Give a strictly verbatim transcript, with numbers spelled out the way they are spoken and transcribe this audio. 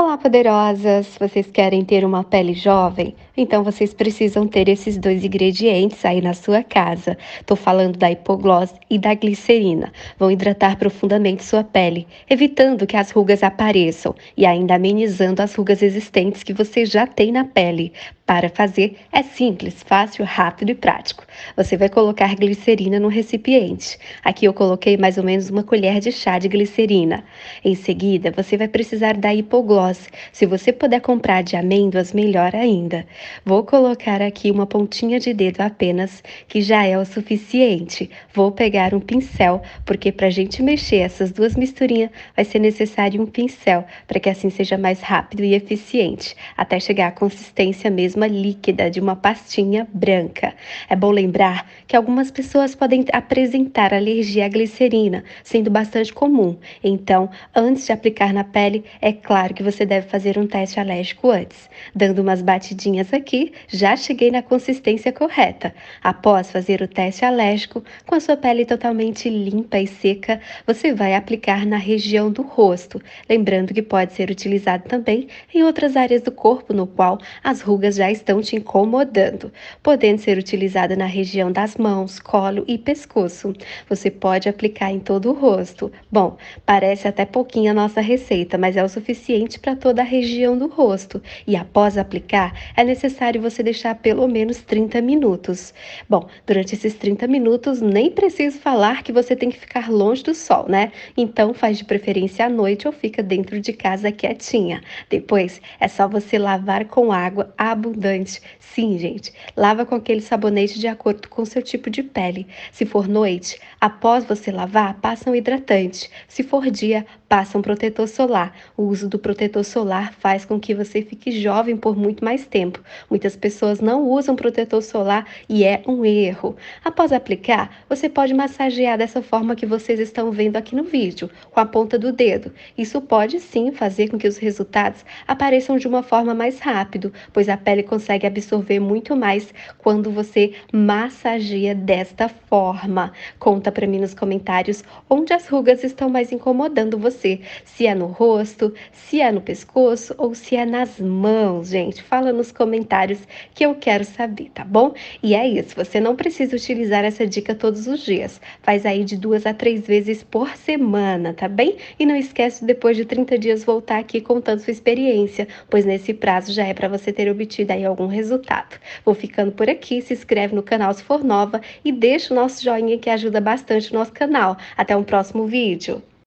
Olá, poderosas! Vocês querem ter uma pele jovem? Então vocês precisam ter esses dois ingredientes aí na sua casa. Estou falando da hipogloss e da glicerina. Vão hidratar profundamente sua pele, evitando que as rugas apareçam e ainda amenizando as rugas existentes que você já tem na pele. Para fazer é simples, fácil, rápido e prático. Você vai colocar glicerina no recipiente. Aqui eu coloquei mais ou menos uma colher de chá de glicerina. Em seguida, você vai precisar da hipogloss. Se você puder comprar de amêndoas, melhor ainda. Vou colocar aqui uma pontinha de dedo apenas, que já é o suficiente. Vou pegar um pincel, porque para a gente mexer essas duas misturinhas, vai ser necessário um pincel, para que assim seja mais rápido e eficiente, até chegar à consistência mesma líquida de uma pastinha branca. É bom lembrar que algumas pessoas podem apresentar alergia à glicerina, sendo bastante comum. Então, antes de aplicar na pele, é claro que você deve fazer um teste alérgico antes. Dando umas batidinhas aqui, já cheguei na consistência correta. Após fazer o teste alérgico, com a sua pele totalmente limpa e seca, você vai aplicar na região do rosto. Lembrando que pode ser utilizado também em outras áreas do corpo no qual as rugas já estão te incomodando, podendo ser utilizada na região das mãos, colo e pescoço. Você pode aplicar em todo o rosto. Bom, parece até pouquinho a nossa receita, mas é o suficiente para toda a região do rosto. E após aplicar, é necessário você deixar pelo menos trinta minutos. Bom, durante esses trinta minutos, nem preciso falar que você tem que ficar longe do sol, né? Então faz de preferência à noite ou fica dentro de casa quietinha. Depois é só você lavar com água abundante. Sim, gente, lava com aquele sabonete de acordo com o seu tipo de pele. Se for noite, após você lavar, passa um hidratante. Se for dia, passa um protetor solar. O uso do protetor solar faz com que você fique jovem por muito mais tempo. Muitas pessoas não usam protetor solar e é um erro. Após aplicar, você pode massagear dessa forma que vocês estão vendo aqui no vídeo, com a ponta do dedo. Isso pode sim fazer com que os resultados apareçam de uma forma mais rápido, pois a pele consegue absorver muito mais quando você massageia desta forma. Conta para mim nos comentários onde as rugas estão mais incomodando você. Se é no rosto, se é no pescoço ou se é nas mãos, gente. Fala nos comentários que eu quero saber, tá bom? E é isso, você não precisa utilizar essa dica todos os dias. Faz aí de duas a três vezes por semana, tá bem? E não esquece depois de trinta dias voltar aqui contando sua experiência, pois nesse prazo já é para você ter obtido aí algum resultado. Vou ficando por aqui, se inscreve no canal se for nova e deixa o nosso joinha que ajuda bastante o nosso canal. Até um próximo vídeo!